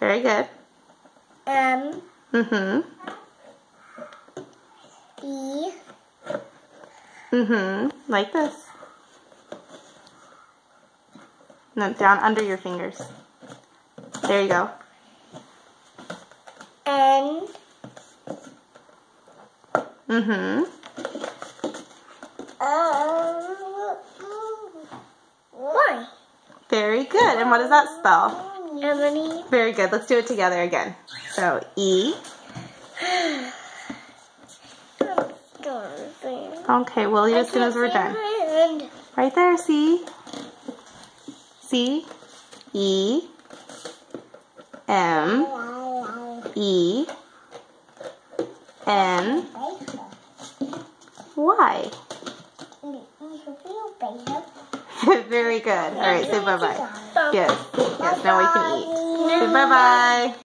Very good. M. Mm-hmm. E. Mm-hmm. Like this. And then down under your fingers. There you go. N. Mm-hmm. Y. Very good. And what does that spell? Emeny. Very good. Let's do it together again. So, E. Okay, we'll eat as soon as we're done. Right there, C. C. E. M. E. N. Y. Very good. All right, say bye-bye. Yes. Yes, now we can eat. Say bye-bye.